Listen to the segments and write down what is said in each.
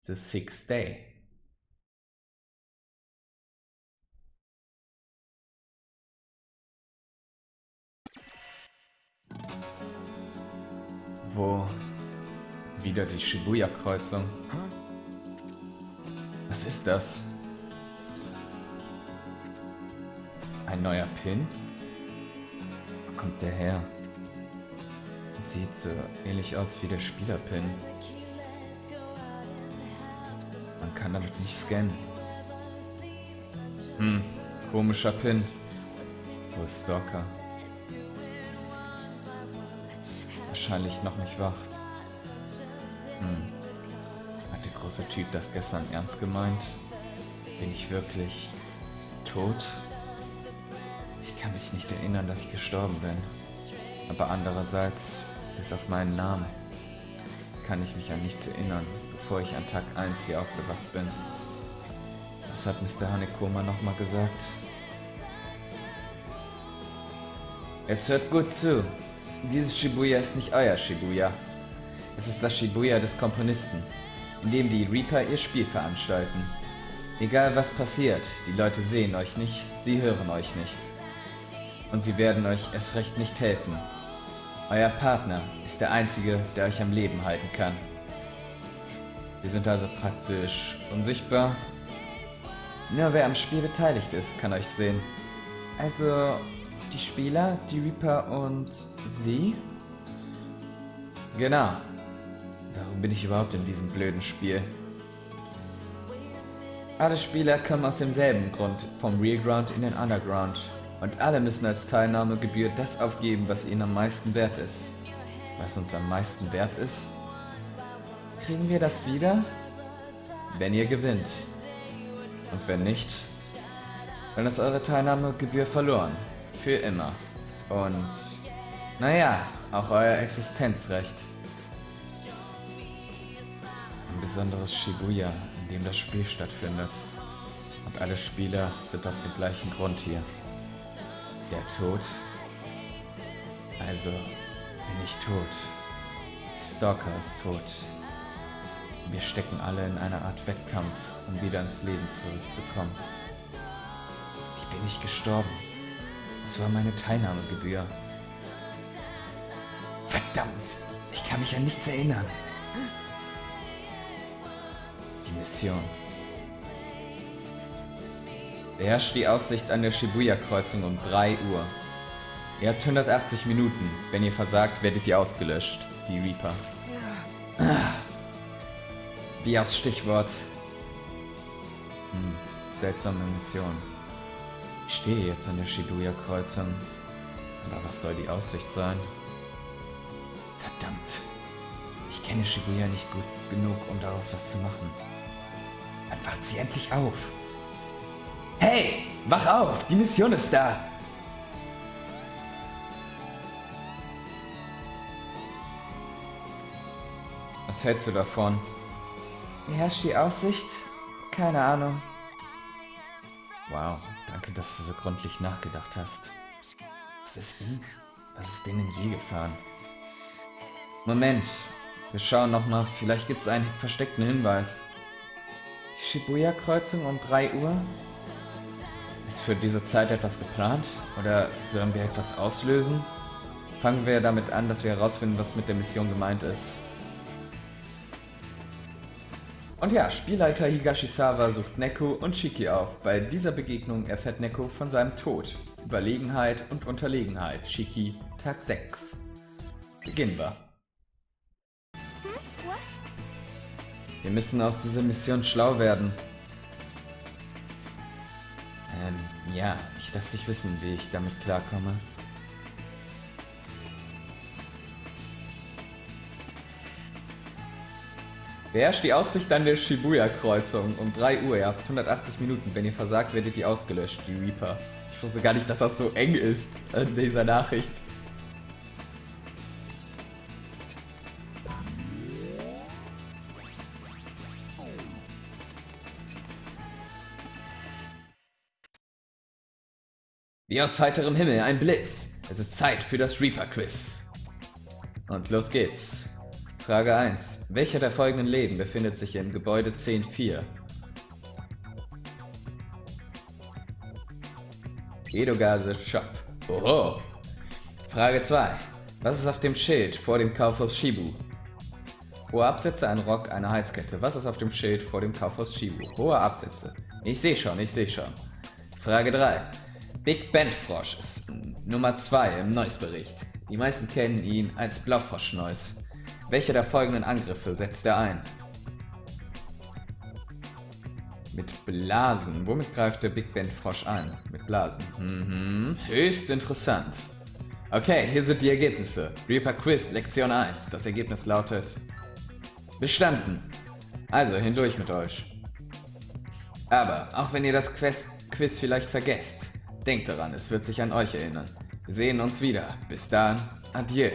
The Sixth Day. Wo? Wieder die Shibuya-Kreuzung. Was ist das? Ein neuer Pin? Wo kommt der her? Sieht so ähnlich aus wie der Spieler-Pin. Man kann damit nicht scannen. Komischer Pin. Wo ist Stalker? Wahrscheinlich noch nicht wach. Hat der große Typ das gestern ernst gemeint? Bin ich wirklich tot? Ich kann mich nicht erinnern, dass ich gestorben bin. Aber andererseits, bis auf meinen Namen, kann ich mich an nichts erinnern, bevor ich an Tag 1 hier aufgewacht bin. Was hat Mr. Hanekoma nochmal gesagt? Jetzt hört gut zu. Dieses Shibuya ist nicht euer Shibuya. Es ist das Shibuya des Komponisten, in dem die Reaper ihr Spiel veranstalten. Egal was passiert, die Leute sehen euch nicht, sie hören euch nicht. Und sie werden euch erst recht nicht helfen. Euer Partner ist der Einzige, der euch am Leben halten kann. Wir sind also praktisch unsichtbar. Nur wer am Spiel beteiligt ist, kann euch sehen. Also die Spieler, die Reaper und sie? Genau. Warum bin ich überhaupt in diesem blöden Spiel? Alle Spieler kommen aus demselben Grund, vom Real Ground in den Underground. Und alle müssen als Teilnahmegebühr das aufgeben, was ihnen am meisten wert ist. Was uns am meisten wert ist? Kriegen wir das wieder? Wenn ihr gewinnt. Und wenn nicht, dann ist eure Teilnahmegebühr verloren. Für immer. Und, naja, auch euer Existenzrecht. Ein besonderes Shibuya, in dem das Spiel stattfindet. Und alle Spieler sind aus dem gleichen Grund hier. Der Tod? Also bin ich tot. Stalker ist tot. Wir stecken alle in einer Art Wettkampf, um wieder ins Leben zurückzukommen. Ich bin nicht gestorben. Das war meine Teilnahmegebühr. Verdammt! Ich kann mich an nichts erinnern. Die Mission. Beherrscht die Aussicht an der Shibuya-Kreuzung um 3 Uhr. Ihr habt 180 Minuten. Wenn ihr versagt, werdet ihr ausgelöscht. Die Reaper. Wie aufs Stichwort. Seltsame Mission. Ich stehe jetzt an der Shibuya-Kreuzung. Aber was soll die Aussicht sein? Verdammt. Ich kenne Shibuya nicht gut genug, um daraus was zu machen. Dann wacht sie endlich auf. Hey, wach auf! Die Mission ist da! Was hältst du davon? Beherrscht die Aussicht? Keine Ahnung. Wow, danke, dass du so gründlich nachgedacht hast. Was ist denn in sie gefahren? Moment, wir schauen nochmal, vielleicht gibt es einen versteckten Hinweis. Die Shibuya-Kreuzung um 3 Uhr? Ist für diese Zeit etwas geplant? Oder sollen wir etwas auslösen? Fangen wir damit an, dass wir herausfinden, was mit der Mission gemeint ist. Und ja, Spielleiter Higashisawa sucht Neko und Shiki auf. Bei dieser Begegnung erfährt Neko von seinem Tod. Überlegenheit und Unterlegenheit. Shiki, Tag 6. Beginnen wir. Wir müssen aus dieser Mission schlau werden. Ja, ich lasse dich wissen, wie ich damit klarkomme. Beherrscht die Aussicht an der Shibuya-Kreuzung um 3 Uhr. Ihr habt 180 Minuten. Wenn ihr versagt, werdet ihr ausgelöscht, die Reaper. Ich wusste gar nicht, dass das so eng ist in dieser Nachricht. Wie aus heiterem Himmel ein Blitz. Es ist Zeit für das Reaper-Quiz. Und los geht's. Frage 1. Welcher der folgenden Läden befindet sich im Gebäude 10-4? Edogase Shop. Oho. Frage 2. Was ist auf dem Schild vor dem Kaufhaus Shibu? Hohe Absätze, ein Rock, eine Halskette. Was ist auf dem Schild vor dem Kaufhaus Shibu? Hohe Absätze. Ich sehe schon, ich sehe schon. Frage 3. Big Band Frosch ist Nummer 2 im Noise-Bericht. Die meisten kennen ihn als Blaufrosch-Noise. Welcher der folgenden Angriffe setzt er ein? Mit Blasen. Womit greift der Big Band Frosch an? Mit Blasen. Höchst interessant. Okay, hier sind die Ergebnisse. Reaper Quiz, Lektion 1. Das Ergebnis lautet... Bestanden. Also, hindurch mit euch. Aber, auch wenn ihr das Quiz vielleicht vergesst, denkt daran, es wird sich an euch erinnern. Wir sehen uns wieder. Bis dann. Adieu.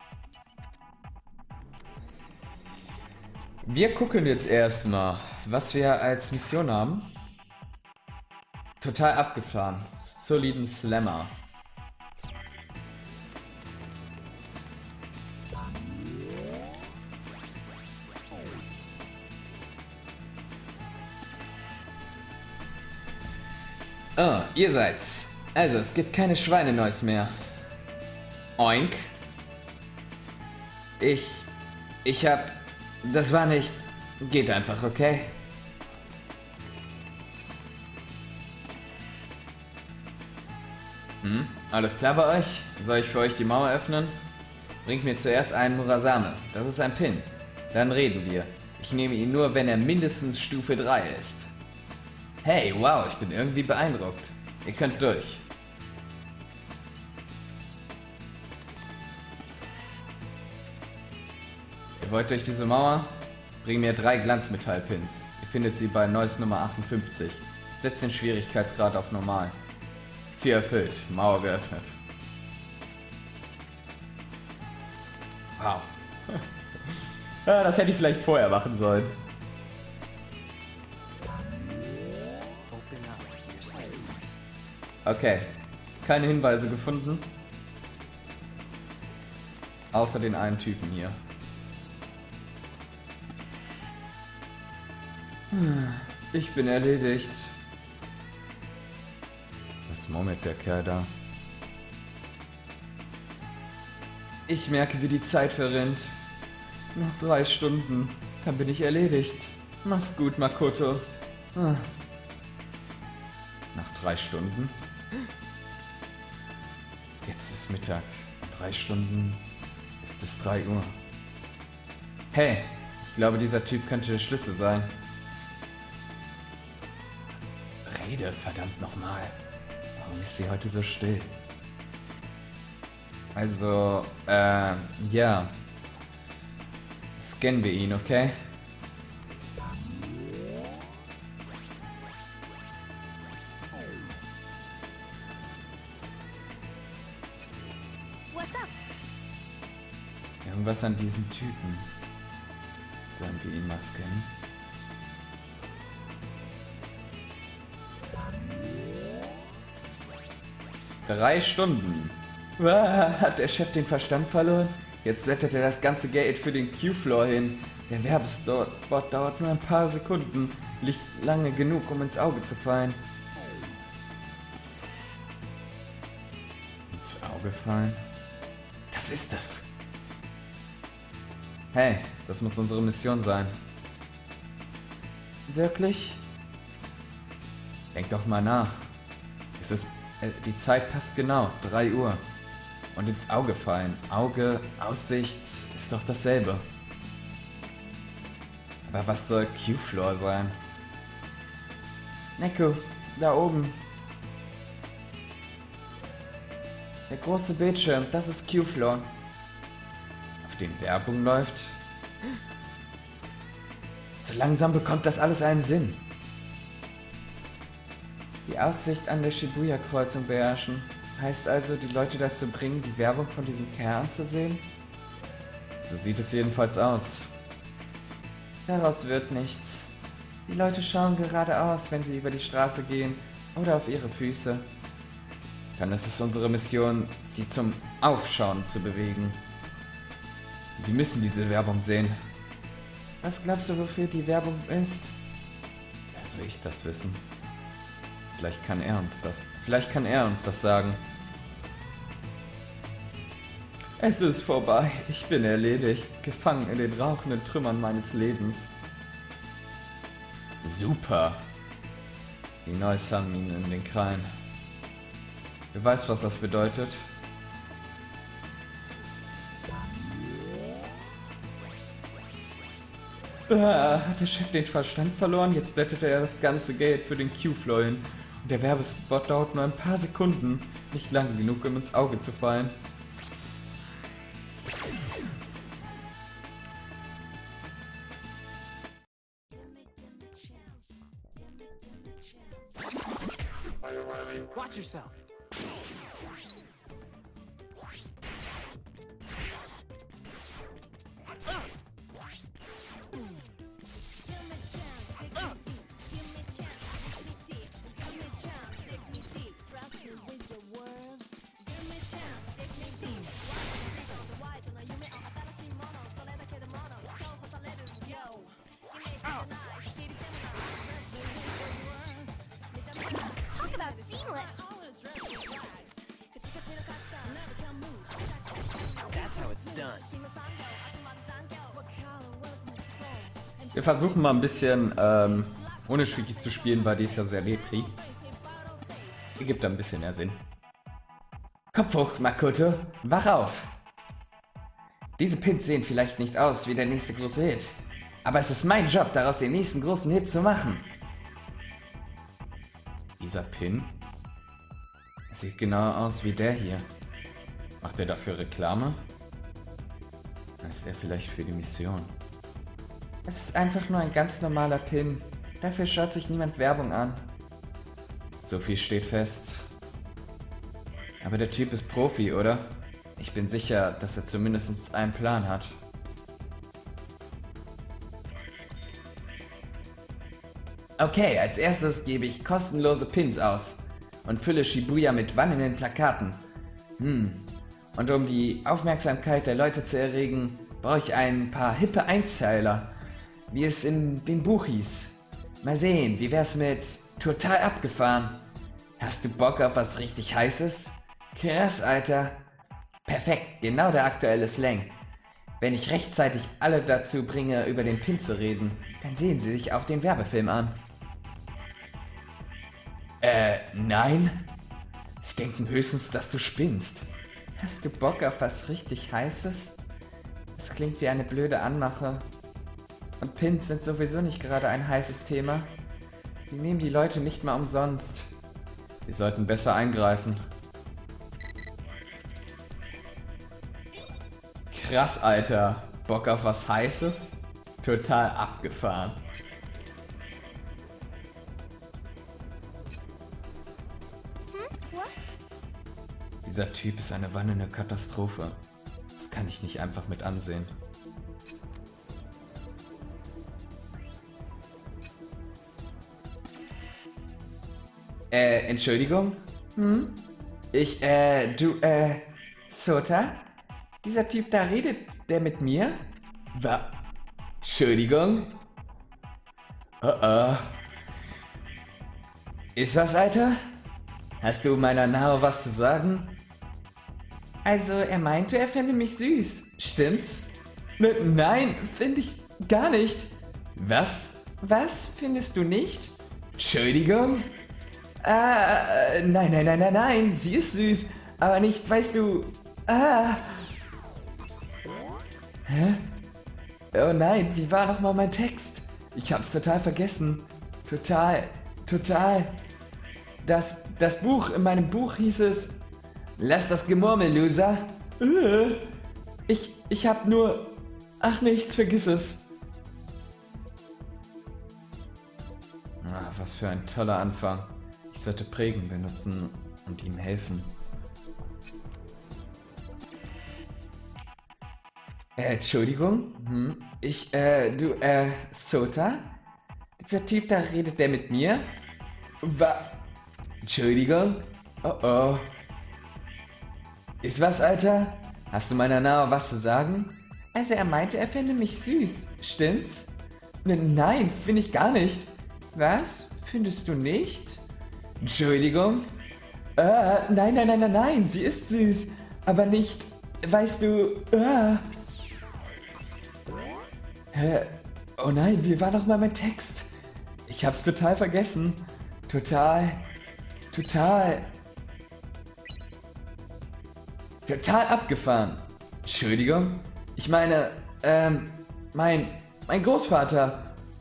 Wir gucken jetzt erstmal, was wir als Mission haben. Total abgefahren. Soliden Slammer. Oh, ihr seid's. Also, es gibt keine Schweine-Noise mehr. Oink. Ich hab... Das war nicht... Geht einfach, okay? Alles klar bei euch? Soll ich für euch die Mauer öffnen? Bringt mir zuerst einen Murasame. Das ist ein Pin. Dann reden wir. Ich nehme ihn nur, wenn er mindestens Stufe 3 ist. Hey, wow, ich bin irgendwie beeindruckt. Ihr könnt durch. Ihr wollt durch diese Mauer? Bring mir 3 Glanzmetallpins. Ihr findet sie bei Noise Nummer 58. Setzt den Schwierigkeitsgrad auf normal. Ziel erfüllt. Mauer geöffnet. Wow. Ja, das hätte ich vielleicht vorher machen sollen. Okay. Keine Hinweise gefunden. Außer den einen Typen hier. Ich bin erledigt. Was murmelt der Kerl da? Ich merke, wie die Zeit verrinnt. Noch 3 Stunden, dann bin ich erledigt. Mach's gut, Makoto. Nach 3 Stunden? Jetzt ist Mittag. In 3 Stunden ist es 3 Uhr. Hey, ich glaube, dieser Typ könnte der Schlüssel sein. Rede, verdammt nochmal. Warum ist sie heute so still? Also, ja. Scannen wir ihn, okay? Irgendwas an diesem Typen. Sollen wir ihn mal scannen? Drei Stunden. Hat der Chef den Verstand verloren? Jetzt blättert er das ganze Geld für den Q-Floor hin. Der Werbespot dauert nur ein paar Sekunden. Nicht lange genug, um ins Auge zu fallen. Ins Auge fallen? Das ist es. Hey, das muss unsere Mission sein. Wirklich? Denk doch mal nach. Es ist... die Zeit passt genau. 3 Uhr. Und ins Auge fallen. Auge, Aussicht ist doch dasselbe. Aber was soll Q-Floor sein? Neko, da oben. Der große Bildschirm, das ist Q-Floor. Auf dem Werbung läuft. So langsam bekommt das alles einen Sinn. Die Aussicht an der Shibuya-Kreuzung beherrschen. Heißt also, die Leute dazu bringen, die Werbung von diesem Kerl anzusehen? So sieht es jedenfalls aus. Daraus wird nichts. Die Leute schauen geradeaus, wenn sie über die Straße gehen oder auf ihre Füße. Dann ist es unsere Mission, sie zum Aufschauen zu bewegen. Sie müssen diese Werbung sehen. Was glaubst du, wofür die Werbung ist? Ja, soll ich das wissen? Vielleicht kann er uns das sagen. Es ist vorbei. Ich bin erledigt. Gefangen in den rauchenden Trümmern meines Lebens. Super. Die Neues haben ihn in den Krallen. Du weißt, was das bedeutet? Hat der Chef den Verstand verloren? Jetzt blätterte er das ganze Geld für den Q-Fleulen. Und der Werbespot dauert nur ein paar Sekunden. Nicht lang genug, um ins Auge zu fallen. Watch yourself. Talk about seamless. That's how it's done. Wir versuchen mal ein bisschen ohne Shiki zu spielen, weil die ist ja sehr lepri. Ergibt da ein bisschen mehr Sinn. Kopf hoch, Makoto. Wach auf. Diese Pins sehen vielleicht nicht aus wie der nächste große Hit. Aber es ist mein Job, daraus den nächsten großen Hit zu machen. Dieser Pin sieht genau aus wie der hier. Macht er dafür Reklame? Ist er vielleicht für die Mission? Es ist einfach nur ein ganz normaler Pin. Dafür schaut sich niemand Werbung an. So viel steht fest. Aber der Typ ist Profi, oder? Ich bin sicher, dass er zumindest einen Plan hat. Okay, als erstes gebe ich kostenlose Pins aus und fülle Shibuya mit wannenden Plakaten. Und um die Aufmerksamkeit der Leute zu erregen, brauche ich ein paar hippe Einzeiler, wie es in dem Buch hieß. Mal sehen, wie wär's mit total abgefahren? Hast du Bock auf was richtig Heißes? Krass, Alter. Perfekt, genau der aktuelle Slang. Wenn ich rechtzeitig alle dazu bringe, über den Pin zu reden, dann sehen sie sich auch den Werbefilm an. Nein? Sie denken höchstens, dass du spinnst. Hast du Bock auf was richtig Heißes? Das klingt wie eine blöde Anmache. Und Pins sind sowieso nicht gerade ein heißes Thema. Die nehmen die Leute nicht mal umsonst. Wir sollten besser eingreifen. Krass, Alter. Bock auf was Heißes? Total abgefahren. Dieser Typ ist eine wandelnde Katastrophe. Das kann ich nicht einfach mit ansehen. Entschuldigung? Sota? Dieser Typ da, redet der mit mir? Entschuldigung? Ist was, Alter? Hast du meiner Nao was zu sagen? Also, er meinte, er fände mich süß. Stimmt's? Nein, finde ich gar nicht. Was? Was, findest du nicht? Entschuldigung? Nein, sie ist süß, aber nicht, weißt du, Hä? Oh nein, wie war nochmal mein Text? Ich hab's total vergessen. Total. Das Buch, in meinem Buch hieß es, lass das Gemurmel, Loser. Ich hab nur, ach nichts, vergiss es. Was für ein toller Anfang. Ich sollte Prägen benutzen und ihm helfen. Entschuldigung? Sota? Dieser Typ da, redet der mit mir? Entschuldigung? Oh. Ist was, Alter? Hast du meiner Nao was zu sagen? Also er meinte, er fände mich süß. Stimmt's? Nein, finde ich gar nicht. Was? Findest du nicht? Entschuldigung? Nein, sie ist süß. Aber nicht, weißt du, Oh nein, wie war nochmal mein Text? Ich hab's total vergessen. Total abgefahren. Entschuldigung? Ich meine, mein Großvater.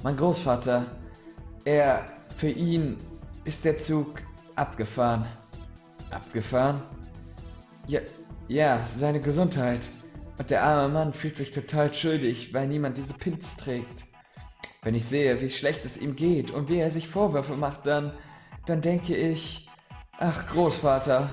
Für ihn ist der Zug abgefahren. Abgefahren? Ja, seine Gesundheit. Und der arme Mann fühlt sich total schuldig, weil niemand diese Pins trägt. Wenn ich sehe, wie schlecht es ihm geht und wie er sich Vorwürfe macht, dann denke ich, ach Großvater.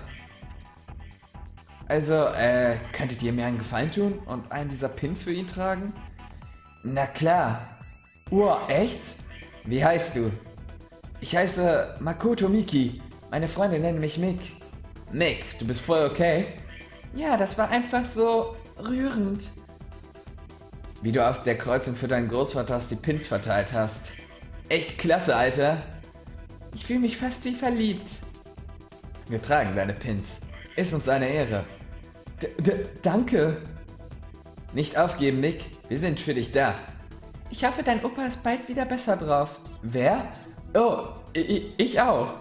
Also, könntet ihr mir einen Gefallen tun und einen dieser Pins für ihn tragen? Na klar. Echt? Wie heißt du? Ich heiße Makoto Miki. Meine Freunde nennen mich Mick. Mick, du bist voll okay? Ja, das war einfach so rührend. Wie du auf der Kreuzung für deinen Großvater die Pins verteilt hast. Echt klasse, Alter. Ich fühle mich fast wie verliebt. Wir tragen deine Pins. Ist uns eine Ehre. Danke. Nicht aufgeben, Nick. Wir sind für dich da. Ich hoffe, dein Opa ist bald wieder besser drauf. Wer? Oh, ich auch.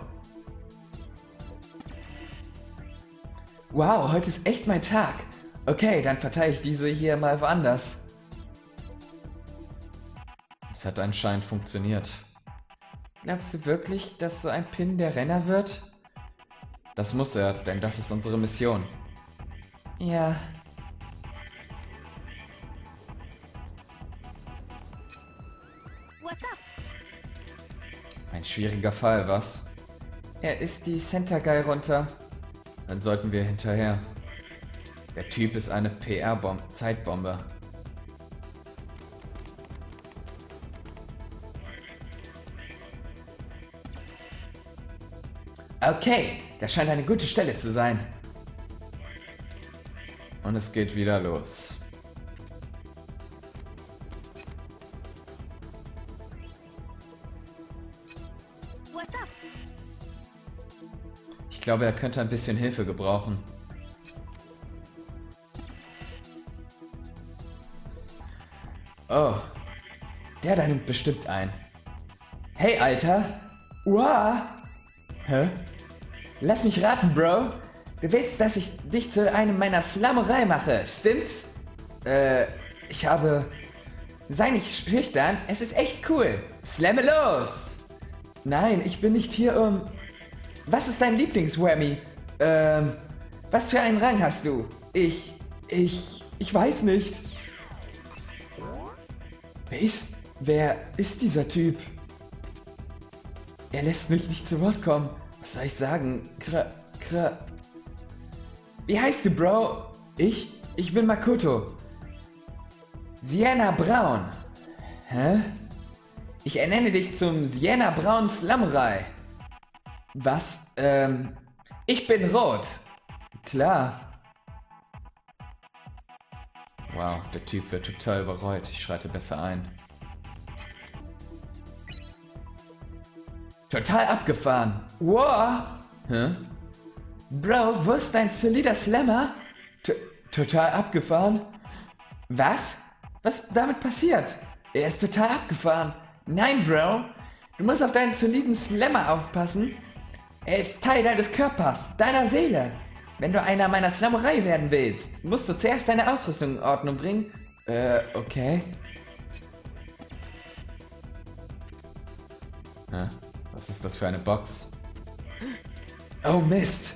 Wow, heute ist echt mein Tag. Okay, dann verteile ich diese hier mal woanders. Es hat anscheinend funktioniert. Glaubst du wirklich, dass so ein Pin der Renner wird? Das muss er, denn das ist unsere Mission. Ja. What's up? Ein schwieriger Fall, was? Er ist die Center Guy runter. Dann sollten wir hinterher. Der Typ ist eine PR-Zeitbombe. Okay, das scheint eine gute Stelle zu sein. Und es geht wieder los. What's up? Ich glaube, er könnte ein bisschen Hilfe gebrauchen. Oh, der da nimmt bestimmt ein. Hey, Alter! Uah! Hä? Lass mich raten, Bro. Du willst, dass ich dich zu einem meiner Slammerei mache, stimmt's? Ich habe... Sei nicht schüchtern, es ist echt cool. Slamme los! Nein, ich bin nicht hier um... Was ist dein Lieblings-Whammy? Was für einen Rang hast du? Ich weiß nicht. Wer ist dieser Typ? Er lässt mich nicht zu Wort kommen. Was soll ich sagen? Wie heißt du, Bro? Ich bin Makoto. Sienna Braun. Hä? Ich ernenne dich zum Sienna Braun Slammerei. Was? Ich bin rot. Klar. Wow, der Typ wird total überrollt. Ich schreite besser ein. Total abgefahren. Wow. Hä? Bro, wo ist dein solider Slammer? Total abgefahren? Was? Was damit passiert? Er ist total abgefahren. Nein, Bro. Du musst auf deinen soliden Slammer aufpassen. Er ist Teil deines Körpers, deiner Seele. Wenn du einer meiner Slammerei werden willst, musst du zuerst deine Ausrüstung in Ordnung bringen. Okay. Hä? Was ist das für eine Box? Oh Mist!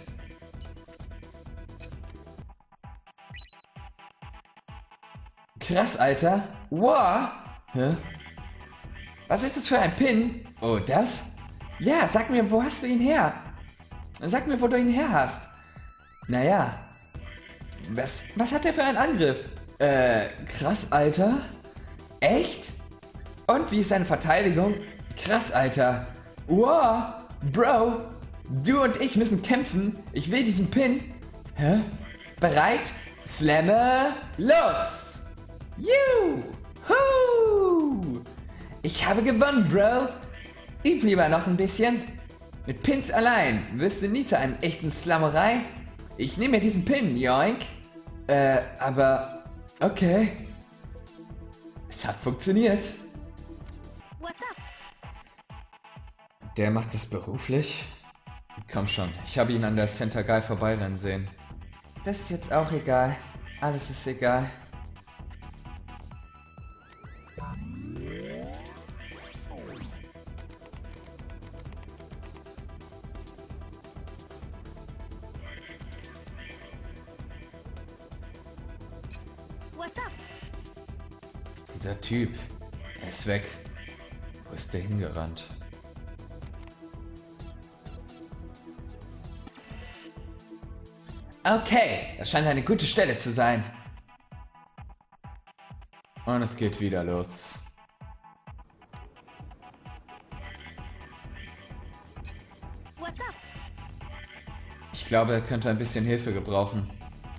Krass, Alter! Wow! Hä? Was ist das für ein Pin? Oh, das? Ja, sag mir, wo hast du ihn her? Sag mir, wo du ihn her hast. Naja. Was hat er für einen Angriff? Krass, Alter. Echt? Und wie ist seine Verteidigung? Krass, Alter. Wow, Bro. Du und ich müssen kämpfen. Ich will diesen Pin. Hä? Bereit? Slamme los! Juhu! Ich habe gewonnen, Bro! Üb lieber noch ein bisschen. Mit Pins allein wirst du nie zu einem echten Slammerei. Ich nehme mir diesen Pin, joink. Aber... Okay. Es hat funktioniert. What's up? Der macht das beruflich? Komm schon, ich habe ihn an der Center Guy vorbeirennen sehen. Das ist jetzt auch egal. Alles ist egal. What's up? Dieser Typ, er ist weg. Wo ist der hingerannt? Okay, das scheint eine gute Stelle zu sein. Und es geht wieder los. What's up? Ich glaube, er könnte ein bisschen Hilfe gebrauchen.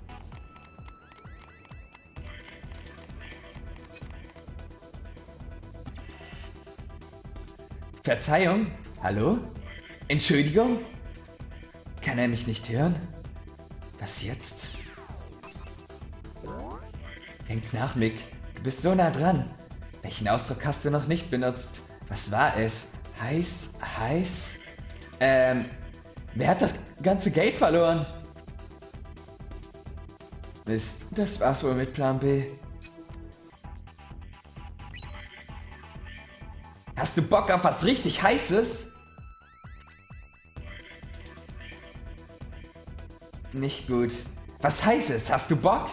Verzeihung? Hallo? Entschuldigung? Kann er mich nicht hören? Was jetzt? Denk nach, Mick. Du bist so nah dran. Welchen Ausdruck hast du noch nicht benutzt? Was war es? Heiß? Heiß? Wer hat das ganze Geld verloren? Mist, das war's wohl mit Plan B. Hast du Bock auf was richtig Heißes? Nicht gut. Was Heißes? Hast du Bock?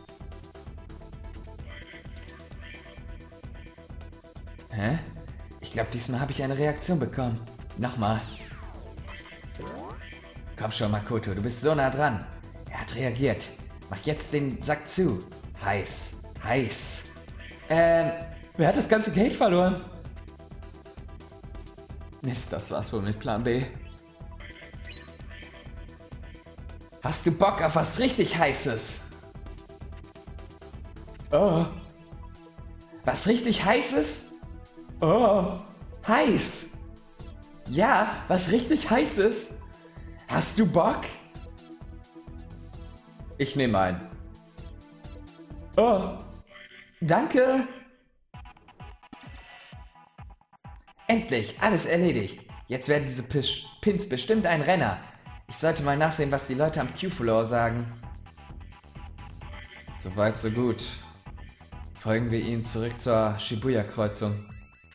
Hä? Ich glaube, diesmal habe ich eine Reaktion bekommen. Nochmal. Komm schon, Makoto, du bist so nah dran. Er hat reagiert. Mach jetzt den Sack zu. Heiß. Heiß. Wer hat das ganze Geld verloren? Mist, das war's wohl mit Plan B. Hast du Bock auf was richtig Heißes? Oh. Was richtig Heißes? Oh. Heiß. Ja, was richtig Heißes. Hast du Bock? Ich nehme ein. Oh. Danke. Endlich, alles erledigt. Jetzt werden diese Pins bestimmt ein Renner. Ich sollte mal nachsehen, was die Leute am Q-Floor sagen. Soweit, so gut. Folgen wir ihnen zurück zur Shibuya-Kreuzung.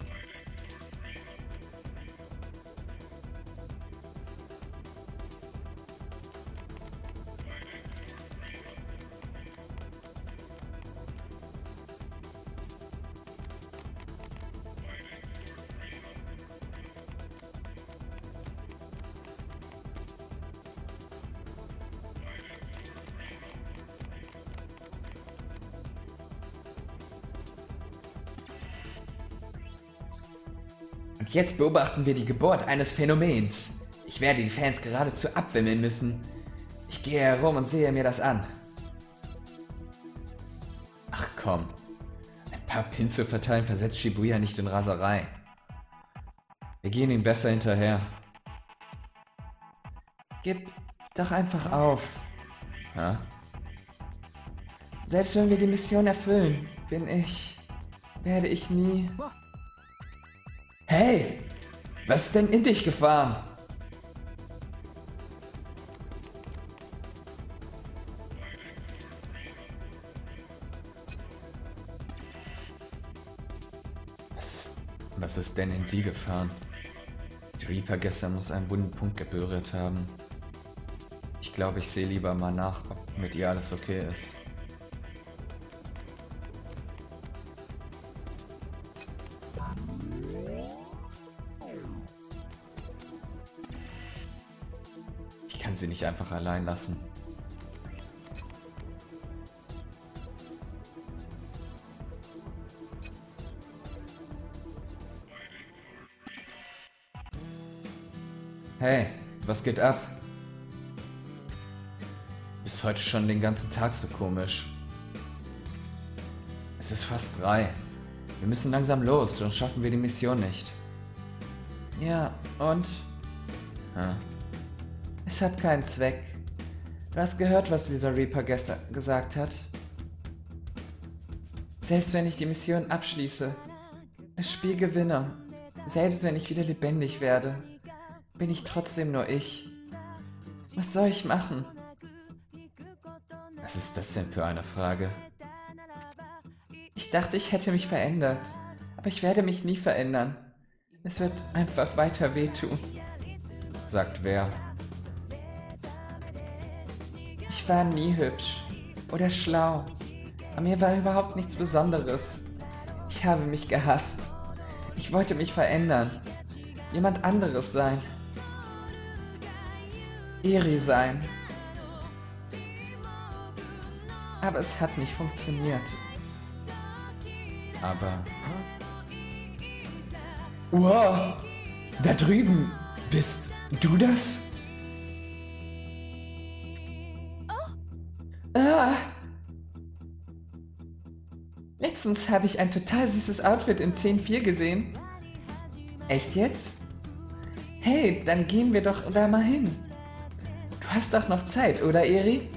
Und jetzt beobachten wir die Geburt eines Phänomens. Ich werde die Fans geradezu abwimmeln müssen. Ich gehe herum und sehe mir das an. Ach komm. Ein paar Pins zu verteilen versetzt Shibuya nicht in Raserei. Wir gehen ihm besser hinterher. Gib doch einfach auf. Ja? Selbst wenn wir die Mission erfüllen, werde ich nie... Hey! Was ist denn in dich gefahren? Was ist denn in sie gefahren? Die Reaper gestern muss einen wunden Punkt berührt haben. Ich glaube, ich sehe lieber mal nach, ob mit ihr alles okay ist. Ich kann sie nicht einfach allein lassen. Hey, was geht ab? Bist heute schon den ganzen Tag so komisch. Es ist fast 3. Wir müssen langsam los, sonst schaffen wir die Mission nicht. Ja, und? Es hat keinen Zweck. Du hast gehört, was dieser Reaper gestern gesagt hat. Selbst wenn ich die Mission abschließe, das Spiel gewinne, selbst wenn ich wieder lebendig werde, bin ich trotzdem nur ich. Was soll ich machen? Was ist das denn für eine Frage? Ich dachte, ich hätte mich verändert, aber ich werde mich nie verändern. Es wird einfach weiter wehtun. Sagt wer? Ich war nie hübsch oder schlau. An mir war überhaupt nichts Besonderes. Ich habe mich gehasst. Ich wollte mich verändern. Jemand anderes sein. Eri sein. Aber es hat nicht funktioniert. Aber... Wow! Da drüben! Bist du das? Ah! Letztens habe ich ein total süßes Outfit in 10.4 gesehen. Echt jetzt? Hey, dann gehen wir doch da mal hin. Du hast doch noch Zeit, oder Eri?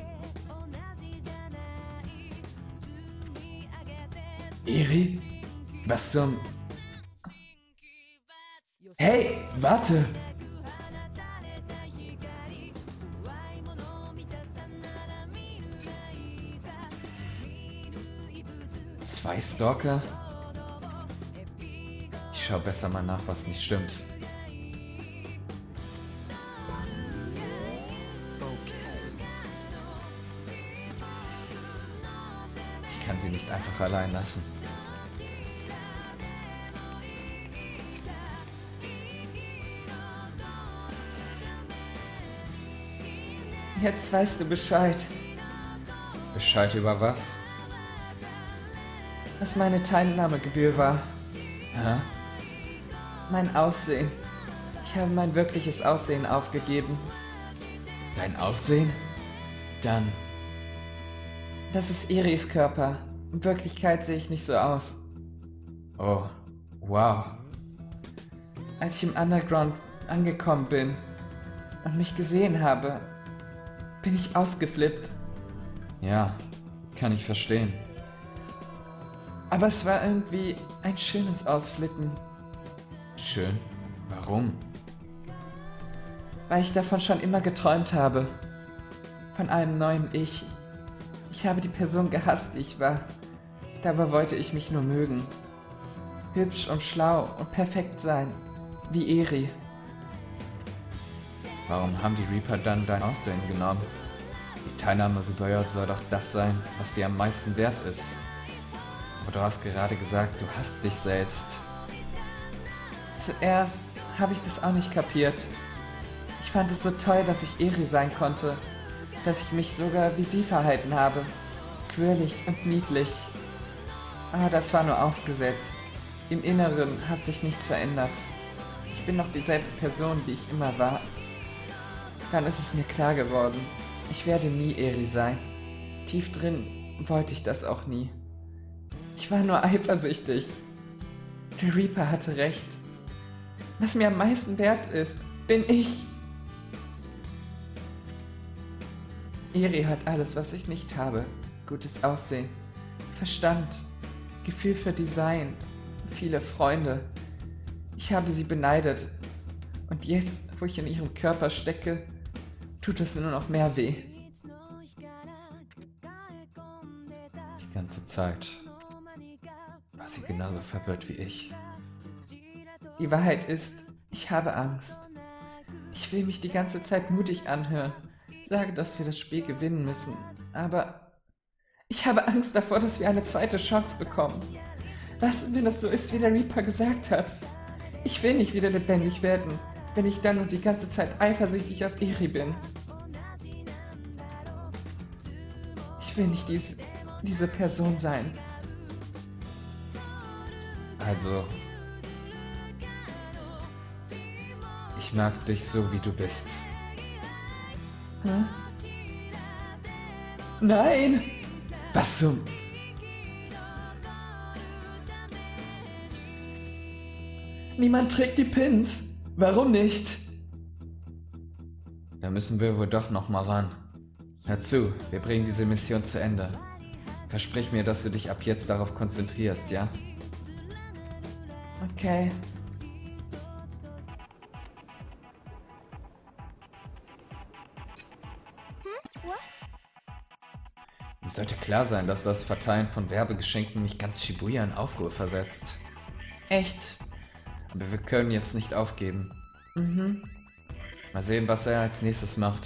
Eri? Was zum... Hey, warte! Zwei Stalker? Ich schau besser mal nach, was nicht stimmt. Focus. Ich kann sie nicht einfach allein lassen. Jetzt weißt du Bescheid. Bescheid über was? Was meine Teilnahmegebühr war. Hä? Mein Aussehen. Ich habe mein wirkliches Aussehen aufgegeben. Dein Aussehen? Dann. Das ist Eris Körper. In Wirklichkeit sehe ich nicht so aus. Oh, wow. Als ich im Underground angekommen bin und mich gesehen habe, bin ich ausgeflippt. Ja, kann ich verstehen. Aber es war irgendwie ein schönes Ausflippen. Schön? Warum? Weil ich davon schon immer geträumt habe. Von einem neuen Ich. Ich habe die Person gehasst, die ich war. Dabei wollte ich mich nur mögen. Hübsch und schlau und perfekt sein. Wie Eri. Warum haben die Reaper dann dein Aussehen genommen? Die Teilnahmegebühr soll doch das sein, was dir am meisten wert ist. Aber du hast gerade gesagt, du hasst dich selbst. Zuerst habe ich das auch nicht kapiert. Ich fand es so toll, dass ich Eri sein konnte. Dass ich mich sogar wie sie verhalten habe. Quirlig und niedlich. Aber das war nur aufgesetzt. Im Inneren hat sich nichts verändert. Ich bin noch dieselbe Person, die ich immer war. Dann ist es mir klar geworden, ich werde nie Eri sein. Tief drin wollte ich das auch nie. Ich war nur eifersüchtig. Der Reaper hatte recht. Was mir am meisten wert ist, bin ich. Eri hat alles, was ich nicht habe. Gutes Aussehen, Verstand, Gefühl für Design, viele Freunde. Ich habe sie beneidet. Und jetzt, wo ich in ihrem Körper stecke, tut es nur noch mehr weh. Die ganze Zeit war sie genauso verwirrt wie ich. Die Wahrheit ist, ich habe Angst. Ich will mich die ganze Zeit mutig anhören, sage, dass wir das Spiel gewinnen müssen, aber ich habe Angst davor, dass wir eine zweite Chance bekommen. Was, wenn es so ist, wie der Reaper gesagt hat? Ich will nicht wieder lebendig werden, wenn ich dann und die ganze Zeit eifersüchtig auf Eri bin. Ich will nicht diese Person sein. Also, ich mag dich so, wie du bist. Hä? Nein! Was zum... Niemand trägt die Pins. Warum nicht? Da müssen wir wohl doch noch mal ran. Hör zu, wir bringen diese Mission zu Ende. Versprich mir, dass du dich ab jetzt darauf konzentrierst, ja? Okay. What? Es sollte klar sein, dass das Verteilen von Werbegeschenken nicht ganz Shibuya in Aufruhr versetzt. Echt? Aber wir können jetzt nicht aufgeben. Mhm. Mal sehen, was er als nächstes macht.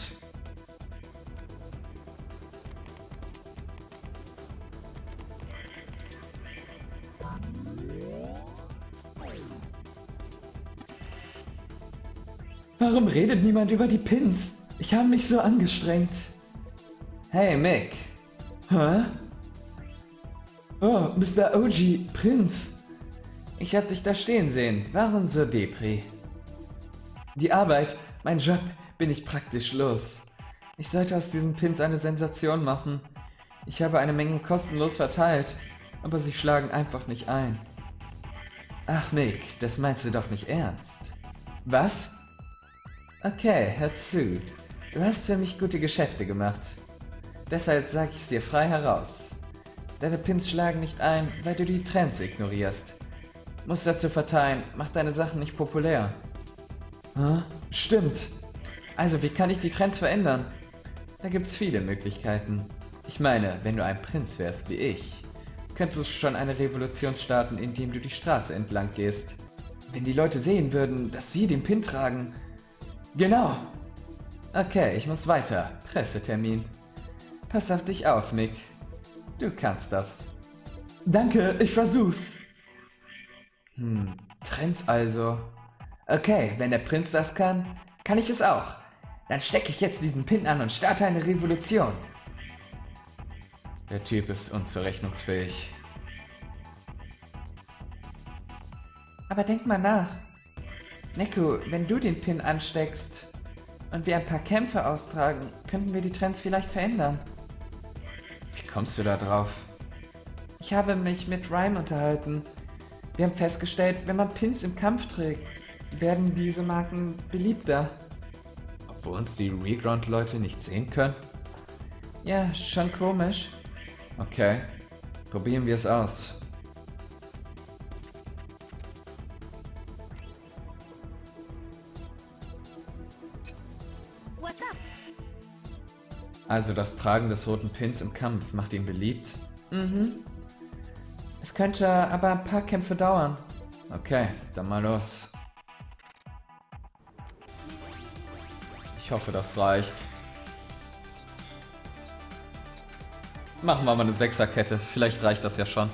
Warum redet niemand über die Pins? Ich habe mich so angestrengt. Hey, Mick. Hä? Oh, Mr. OG, Prinz. Ich hab dich da stehen sehen. Warum so Depri? Die Arbeit, mein Job, bin ich praktisch los. Ich sollte aus diesen Pins eine Sensation machen. Ich habe eine Menge kostenlos verteilt, aber sie schlagen einfach nicht ein. Ach Mick, das meinst du doch nicht ernst. Was? Okay, hör zu. Du hast für mich gute Geschäfte gemacht. Deshalb sag ich's dir frei heraus. Deine Pins schlagen nicht ein, weil du die Trends ignorierst. Muster zu verteilen macht deine Sachen nicht populär. Hm? Stimmt. Also, wie kann ich die Trends verändern? Da gibt's viele Möglichkeiten. Ich meine, wenn du ein Prinz wärst wie ich, könntest du schon eine Revolution starten, indem du die Straße entlang gehst. Wenn die Leute sehen würden, dass sie den Pin tragen. Genau. Okay, ich muss weiter. Pressetermin. Pass auf dich auf, Mick. Du kannst das. Danke, ich versuch's. Trends also. Okay, wenn der Prinz das kann, kann ich es auch. Dann stecke ich jetzt diesen Pin an und starte eine Revolution. Der Typ ist unzurechnungsfähig. Aber denk mal nach. Neko, wenn du den Pin ansteckst und wir ein paar Kämpfe austragen, könnten wir die Trends vielleicht verändern. Wie kommst du da drauf? Ich habe mich mit Rhyme unterhalten. Wir haben festgestellt, wenn man Pins im Kampf trägt, werden diese Marken beliebter. Obwohl uns die Reground-Leute nicht sehen können? Ja, schon komisch. Okay, probieren wir es aus. What's up? Also das Tragen des roten Pins im Kampf macht ihn beliebt? Mhm. Es könnte aber ein paar Kämpfe dauern. Okay, dann mal los. Ich hoffe, das reicht. Machen wir mal eine Sechserkette. Vielleicht reicht das ja schon.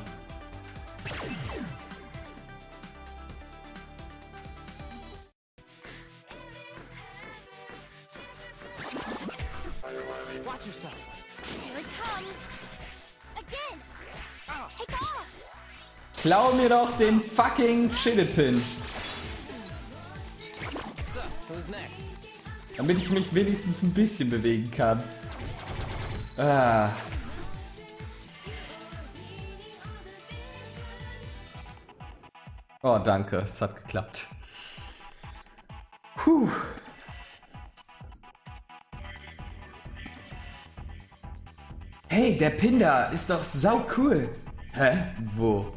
Watch yourself. Here it comes. Again. Take off. Klau mir doch den fucking Shitted-Pin. So, who's next? Damit ich mich wenigstens ein bisschen bewegen kann. Ah. Oh, danke. Es hat geklappt. Puh. Hey, der Pin da ist doch sau cool. Hä? Wo?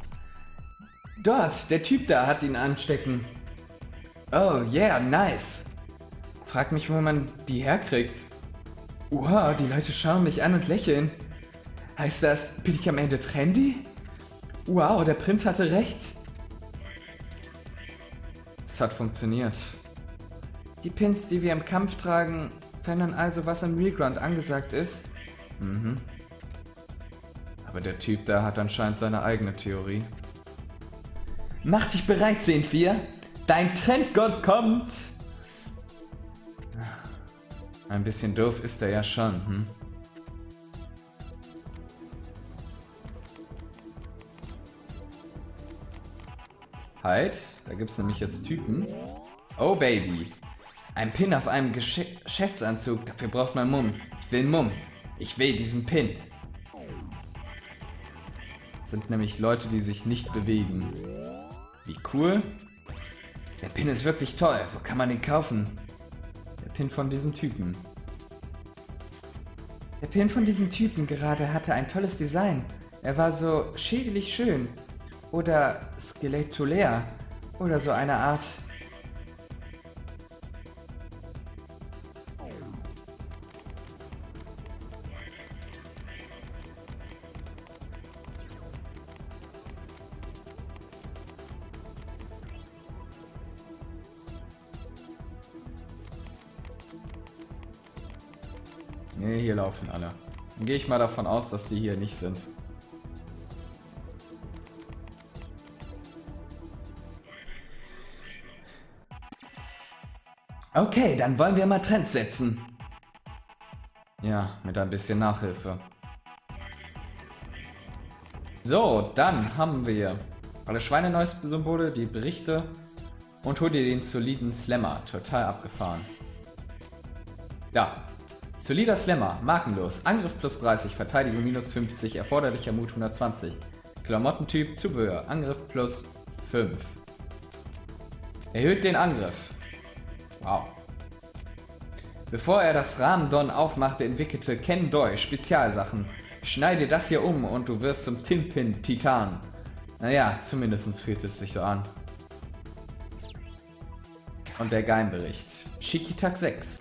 Dort, der Typ da hat ihn anstecken. Oh, yeah, nice. Frag mich, wo man die herkriegt. Wow, die Leute schauen mich an und lächeln. Heißt das, bin ich am Ende trendy? Wow, der Prinz hatte recht. Es hat funktioniert. Die Pins, die wir im Kampf tragen, verändern also, was im Reground angesagt ist. Mhm. Aber der Typ da hat anscheinend seine eigene Theorie. Mach dich bereit, Zenfir! Dein Trendgott kommt! Ein bisschen doof ist er ja schon, hm? Halt, da gibt's nämlich jetzt Typen. Oh Baby. Ein Pin auf einem Geschäftsanzug, dafür braucht man Mumm. Ich will Mumm. Ich will diesen Pin. Das sind nämlich Leute, die sich nicht bewegen. Wie cool. Der Pin ist wirklich toll. Wo kann man den kaufen? Der Pin von diesem Typen. Der Pin von diesem Typen gerade hatte ein tolles Design. Er war so schädlich schön. Oder skelettulär. Oder so eine Art. Ne, hier laufen alle. Dann gehe ich mal davon aus, dass die hier nicht sind. Okay, dann wollen wir mal Trends setzen. Ja, mit ein bisschen Nachhilfe. So, dann haben wir alle Schweine-Symbole, die Berichte und hol dir den soliden Slammer. Total abgefahren. Ja, solider Slammer, markenlos, Angriff plus 30, Verteidigung minus 50, erforderlicher Mut 120. Klamottentyp, Zubehör, Angriff plus 5. Erhöht den Angriff. Wow. Bevor er das Rahmendon aufmachte, entwickelte Ken Doi Spezialsachen. Schneide das hier um und du wirst zum Tinpin Titan. Naja, zumindest fühlt es sich so an. Und der Geimbericht. Shiki-Tak 6.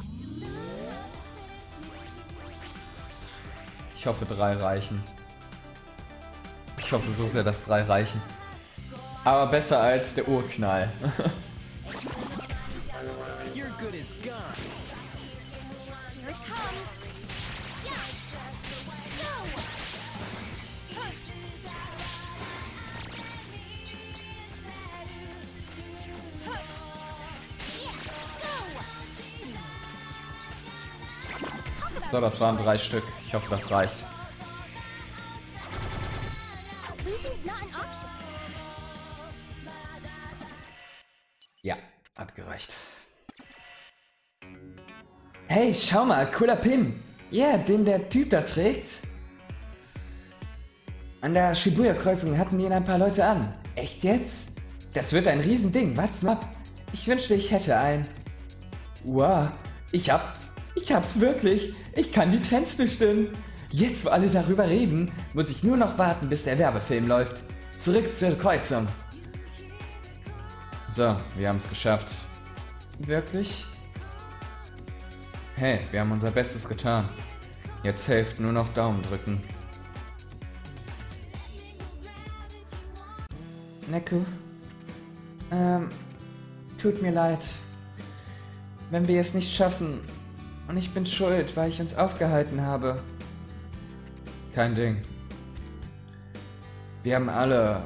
Ich hoffe 3 reichen. Ich hoffe so sehr, dass 3 reichen. Aber besser als der Urknall. You're good as gone. Here it comes. Yeah. Go. So, das waren 3 Stück. Ich hoffe, das reicht. Losing's not an option. Ja, hat gereicht. Hey, schau mal, cooler Pin. Ja, yeah, den der Typ da trägt. An der Shibuya-Kreuzung hatten ihn ein paar Leute an. Echt jetzt? Das wird ein Riesending, wart's mal ab. Ich wünschte, ich hätte ein. Wow, ich hab's wirklich. Ich kann die Trends bestimmen. Jetzt, wo alle darüber reden, muss ich nur noch warten, bis der Werbefilm läuft. Zurück zur Kreuzung. So, wir haben es geschafft. Wirklich? Hey, wir haben unser Bestes getan. Jetzt hilft nur noch Daumen drücken. Neku. Tut mir leid. Wenn wir es nicht schaffen. Und ich bin schuld, weil ich uns aufgehalten habe. Kein Ding. Wir haben alle,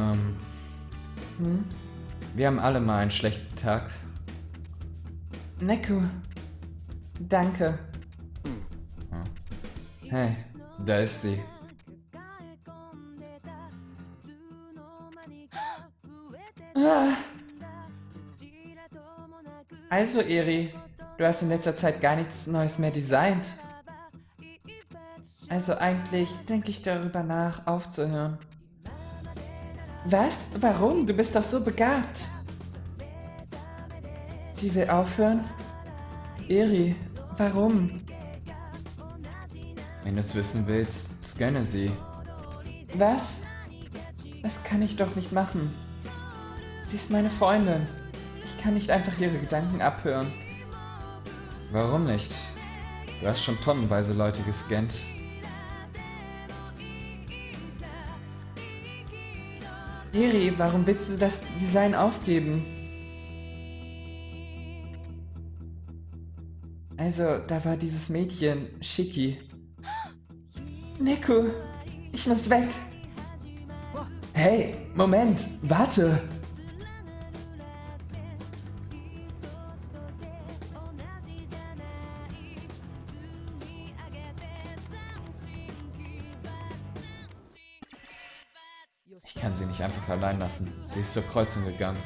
wir haben alle mal einen schlechten Tag. Neku. Danke. Hey, da ist sie. Also, Eri, du hast in letzter Zeit gar nichts Neues mehr designt. Also eigentlich denke ich darüber nach, aufzuhören. Was? Warum? Du bist doch so begabt. Sie will aufhören? Eri, warum? Wenn du es wissen willst, scanne sie. Was? Das kann ich doch nicht machen. Sie ist meine Freundin. Ich kann nicht einfach ihre Gedanken abhören. Warum nicht? Du hast schon tonnenweise Leute gescannt. Eri, warum willst du das Design aufgeben? Also, da war dieses Mädchen, Shiki. Neku, ich muss weg. Hey, Moment, warte. Ich kann sie nicht einfach allein lassen. Sie ist zur Kreuzung gegangen.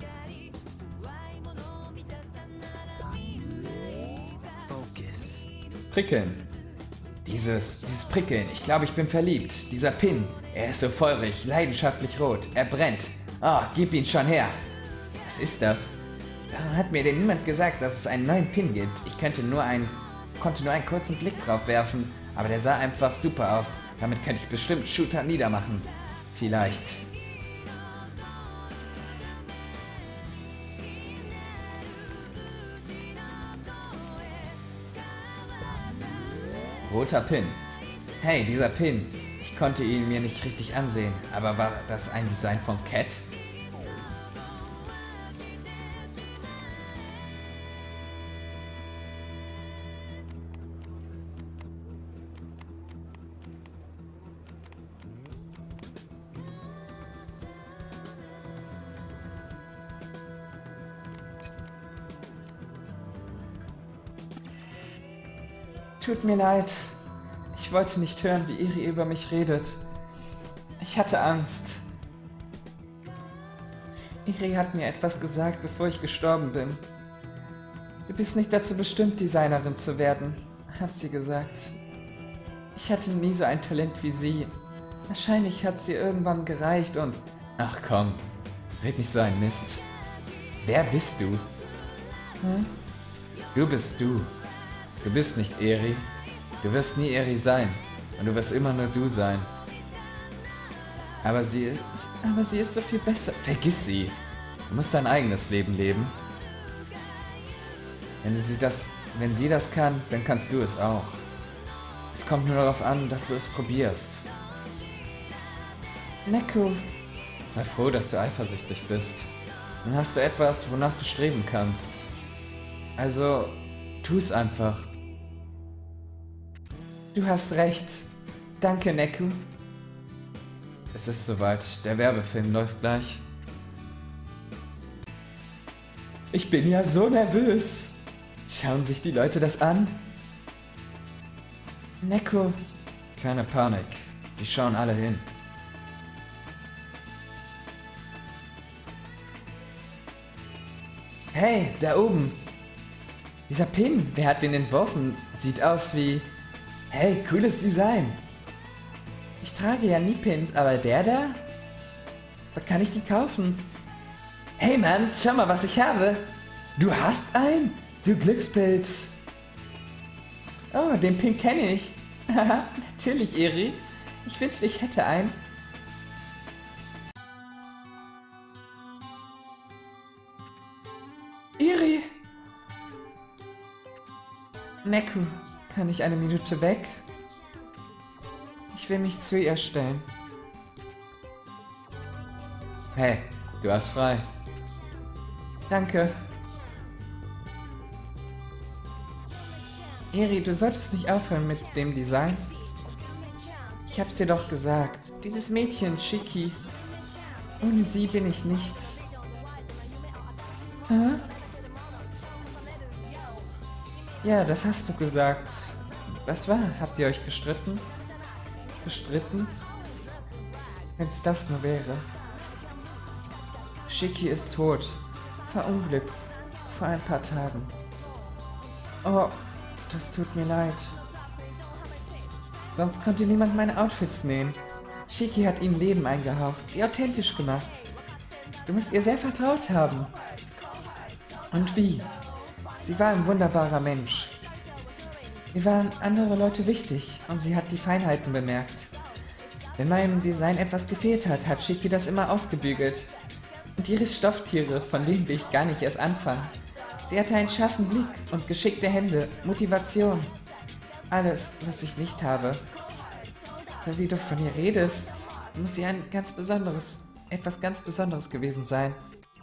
Focus. Prickeln. Dieses Prickeln. Ich glaube, ich bin verliebt. Dieser Pin. Er ist so feurig, leidenschaftlich rot. Er brennt. Ah, gib ihn schon her. Was ist das? Warum hat mir denn niemand gesagt, dass es einen neuen Pin gibt? Ich konnte nur einen kurzen Blick drauf werfen, aber der sah einfach super aus. Damit könnte ich bestimmt Shooter niedermachen. Vielleicht. Roter Pin. Hey, dieser Pin. Ich konnte ihn mir nicht richtig ansehen, aber war das ein Design von Cat? Tut mir leid. Ich wollte nicht hören, wie Eri über mich redet. Ich hatte Angst. Eri hat mir etwas gesagt, bevor ich gestorben bin. Du bist nicht dazu bestimmt, Designerin zu werden, hat sie gesagt. Ich hatte nie so ein Talent wie sie. Wahrscheinlich hat sie irgendwann gereicht und... Ach komm, red nicht so ein Mist. Wer bist du? Hm? Du bist du. Du bist nicht Eri. Du wirst nie Eri sein. Und du wirst immer nur du sein. Aber sie ist so viel besser. Vergiss sie. Du musst dein eigenes Leben leben. Wenn sie das kann, dann kannst du es auch. Es kommt nur darauf an, dass du es probierst. Neku. Sei froh, dass du eifersüchtig bist. Dann hast du etwas, wonach du streben kannst. Also, tu es einfach. Du hast recht. Danke, Neku. Es ist soweit. Der Werbefilm läuft gleich. Ich bin ja so nervös. Schauen sich die Leute das an? Neku. Keine Panik. Die schauen alle hin. Hey, da oben. Dieser Pin, wer hat den entworfen? Sieht aus wie... Hey, cooles Design. Ich trage ja nie Pins, aber der da? Kann ich die kaufen? Hey Mann, schau mal, was ich habe. Du hast einen? Du Glückspilz. Oh, den Pin kenne ich. Haha, natürlich, Eri. Ich wünschte, ich hätte einen. Eri. Neku. Kann ich eine Minute weg? Ich will mich zu ihr stellen. Hey, du hast frei. Danke. Eri, du solltest nicht aufhören mit dem Design. Ich hab's dir doch gesagt. Dieses Mädchen, Shiki. Ohne sie bin ich nichts. Hä? Ja, das hast du gesagt. Was war? Habt ihr euch gestritten? Gestritten? Wenn's das nur wäre. Shiki ist tot. Verunglückt. Vor ein paar Tagen. Oh, das tut mir leid. Sonst konnte niemand meine Outfits nähen. Shiki hat ihnen Leben eingehaucht, sie authentisch gemacht. Du musst ihr sehr vertraut haben. Und wie? Sie war ein wunderbarer Mensch. Mir waren andere Leute wichtig und sie hat die Feinheiten bemerkt. Wenn meinem Design etwas gefehlt hat, hat Shiki das immer ausgebügelt. Und ihre Stofftiere, von denen will ich gar nicht erst anfangen. Sie hatte einen scharfen Blick und geschickte Hände, Motivation. Alles, was ich nicht habe. Aber wie du von ihr redest, muss sie etwas ganz Besonderes gewesen sein.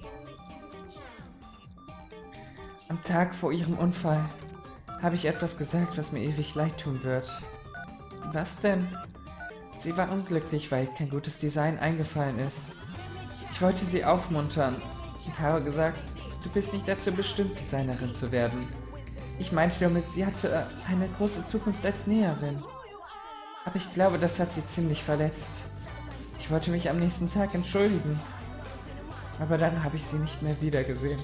Am Tag vor ihrem Unfall habe ich etwas gesagt, was mir ewig leid tun wird. Was denn? Sie war unglücklich, weil kein gutes Design eingefallen ist. Ich wollte sie aufmuntern und habe gesagt, du bist nicht dazu bestimmt, Designerin zu werden. Ich meinte damit, sie hatte eine große Zukunft als Näherin. Aber ich glaube, das hat sie ziemlich verletzt. Ich wollte mich am nächsten Tag entschuldigen. Aber dann habe ich sie nicht mehr wiedergesehen.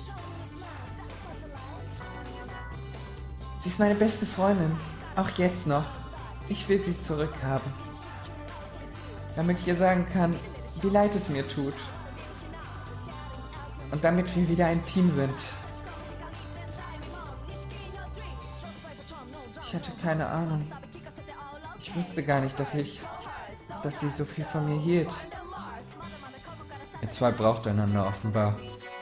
Sie ist meine beste Freundin, auch jetzt noch. Ich will sie zurückhaben. Damit ich ihr sagen kann, wie leid es mir tut. Und damit wir wieder ein Team sind. Ich hatte keine Ahnung. Ich wusste gar nicht, dass sie so viel von mir hielt. Ihr zwei braucht einander offenbar.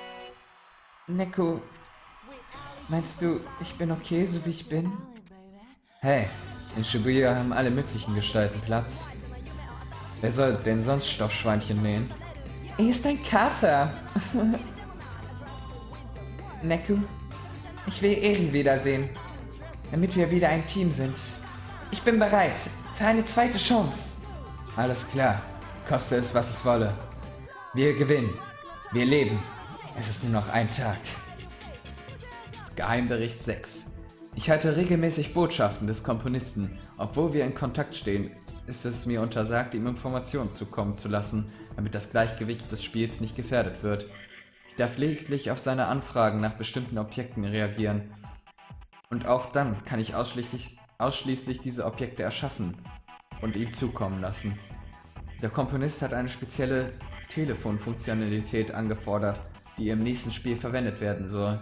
Neko, meinst du, ich bin okay, so wie ich bin? Hey, in Shibuya haben alle möglichen Gestalten Platz. Wer soll denn sonst Stoffschweinchen nähen? Er ist ein Kater. Neku, ich will Eri wiedersehen, damit wir wieder ein Team sind. Ich bin bereit für eine zweite Chance. Alles klar, koste es, was es wolle. Wir gewinnen. Wir leben. Es ist nur noch ein Tag. Geheimbericht 6. Ich halte regelmäßig Botschaften des Komponisten. Obwohl wir in Kontakt stehen, ist es mir untersagt, ihm Informationen zukommen zu lassen, damit das Gleichgewicht des Spiels nicht gefährdet wird. Ich darf lediglich auf seine Anfragen nach bestimmten Objekten reagieren. Und auch dann kann ich ausschließlich diese Objekte erschaffen und ihm zukommen lassen. Der Komponist hat eine spezielle Telefonfunktionalität angefordert, die im nächsten Spiel verwendet werden soll.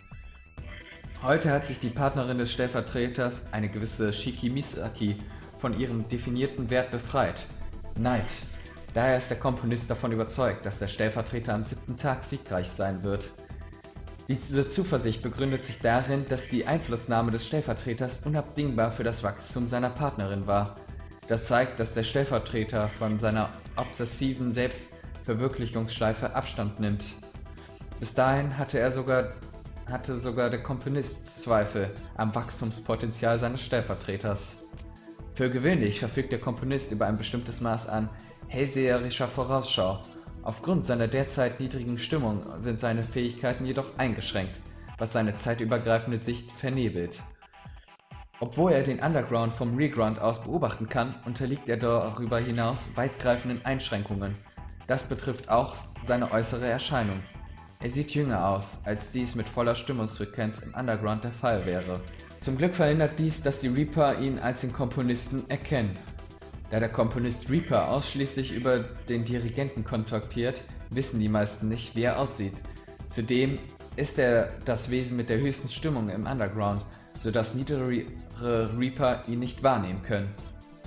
Heute hat sich die Partnerin des Stellvertreters, eine gewisse Shiki Misaki, von ihrem definierten Wert befreit: Neid. Daher ist der Komponist davon überzeugt, dass der Stellvertreter am 7. Tag siegreich sein wird. Diese Zuversicht begründet sich darin, dass die Einflussnahme des Stellvertreters unabdingbar für das Wachstum seiner Partnerin war. Das zeigt, dass der Stellvertreter von seiner obsessiven Selbstverwirklichungsschleife Abstand nimmt. Bis dahin hatte sogar der Komponist Zweifel am Wachstumspotenzial seines Stellvertreters. Für gewöhnlich verfügt der Komponist über ein bestimmtes Maß an hellseherischer Vorausschau. Aufgrund seiner derzeit niedrigen Stimmung sind seine Fähigkeiten jedoch eingeschränkt, was seine zeitübergreifende Sicht vernebelt. Obwohl er den Underground vom Reground aus beobachten kann, unterliegt er darüber hinaus weitgreifenden Einschränkungen. Das betrifft auch seine äußere Erscheinung. Er sieht jünger aus, als dies mit voller Stimmungsfrequenz im Underground der Fall wäre. Zum Glück verhindert dies, dass die Reaper ihn als den Komponisten erkennen. Da der Komponist Reaper ausschließlich über den Dirigenten kontaktiert, wissen die meisten nicht, wie er aussieht. Zudem ist er das Wesen mit der höchsten Stimmung im Underground, sodass niedrigere Reaper ihn nicht wahrnehmen können.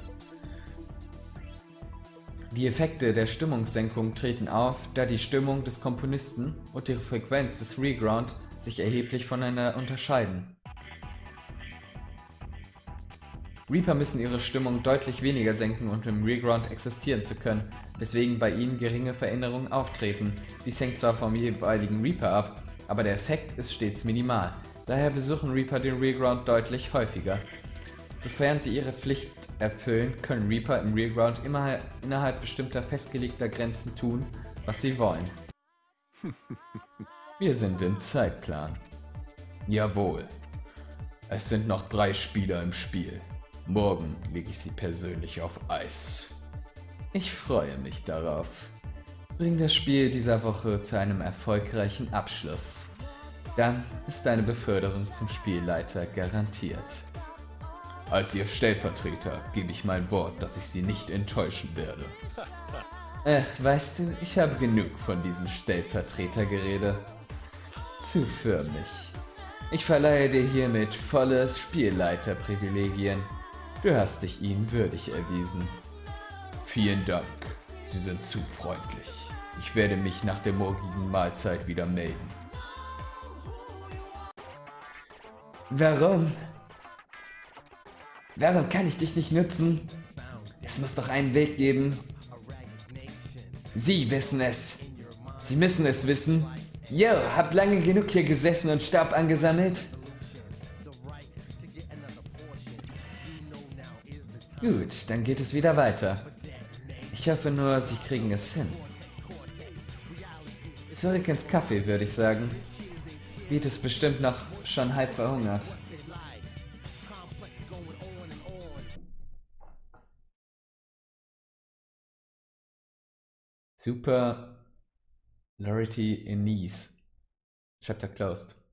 Die Effekte der Stimmungssenkung treten auf, da die Stimmung des Komponisten und die Frequenz des Reground sich erheblich voneinander unterscheiden. Reaper müssen ihre Stimmung deutlich weniger senken, um im Reground existieren zu können, weswegen bei ihnen geringe Veränderungen auftreten. Dies hängt zwar vom jeweiligen Reaper ab, aber der Effekt ist stets minimal. Daher besuchen Reaper den Reground deutlich häufiger. Sofern sie ihre Pflicht erfüllen, können Reaper im Reground immer innerhalb bestimmter festgelegter Grenzen tun, was sie wollen. Wir sind im Zeitplan. Jawohl. Es sind noch 3 Spieler im Spiel. Morgen lege ich sie persönlich auf Eis. Ich freue mich darauf. Bring das Spiel dieser Woche zu einem erfolgreichen Abschluss. Dann ist deine Beförderung zum Spielleiter garantiert. Als Ihr Stellvertreter gebe ich mein Wort, dass ich Sie nicht enttäuschen werde. Weißt du, ich habe genug von diesem Stellvertretergerede. Zu förmlich. Ich verleihe dir hiermit volle Spielleiterprivilegien. Du hast dich ihnen würdig erwiesen. Vielen Dank. Sie sind zu freundlich. Ich werde mich nach der morgigen Mahlzeit wieder melden. Warum? Warum kann ich dich nicht nutzen? Es muss doch einen Weg geben. Sie wissen es. Sie müssen es wissen. Yo, hab lange genug hier gesessen und Staub angesammelt. Gut, dann geht es wieder weiter. Ich hoffe nur, Sie kriegen es hin. Zurück ins Café, würde ich sagen. Beat ist bestimmt noch schon halb verhungert. Super Lority in Nice. Chapter closed.